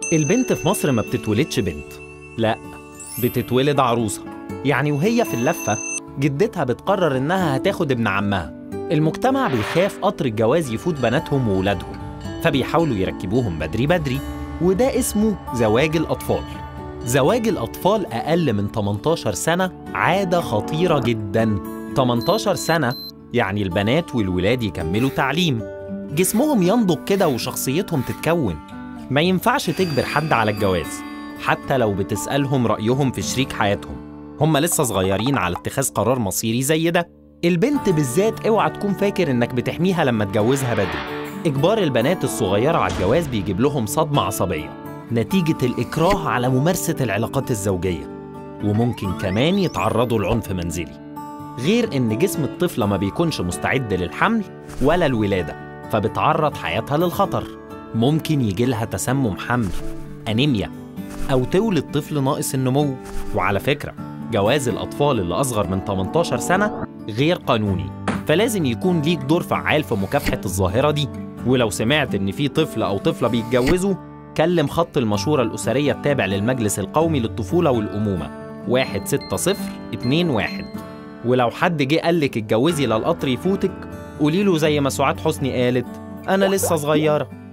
البنت في مصر ما بتتولدش بنت، لا، بتتولد عروسة. يعني وهي في اللفة جدتها بتقرر إنها هتاخد ابن عمها. المجتمع بيخاف قطر الجواز يفوت بناتهم وولادهم، فبيحاولوا يركبوهم بدري بدري، وده اسمه زواج الأطفال. زواج الأطفال أقل من 18 سنة عادة خطيرة جداً. 18 سنة يعني البنات والولاد يكملوا تعليم، جسمهم ينضج كده وشخصيتهم تتكون. ما ينفعش تجبر حد على الجواز، حتى لو بتسألهم رأيهم في شريك حياتهم، هم لسه صغيرين على اتخاذ قرار مصيري زي ده. البنت بالذات اوعى تكون فاكر انك بتحميها لما تجوزها بدري. إجبار البنات الصغيرة على الجواز بيجيب لهم صدمة عصبية نتيجة الإكراه على ممارسة العلاقات الزوجية، وممكن كمان يتعرضوا لعنف منزلي. غير إن جسم الطفلة ما بيكونش مستعد للحمل ولا الولادة، فبتعرض حياتها للخطر. ممكن يجيلها تسمم حمل، أنيميا، أو تولد طفل ناقص النمو. وعلى فكرة، جواز الأطفال اللي أصغر من 18 سنة غير قانوني، فلازم يكون ليك دور فعال في مكافحة الظاهرة دي. ولو سمعت إن في طفل أو طفلة بيتجوزوا، كلم خط المشورة الأسرية التابع للمجلس القومي للطفولة والأمومة 16021. ولو حد جه قالك اتجوزي لا القطر يفوتك، قوليله زي ما سعاد حسني قالت: أنا لسه صغيرة.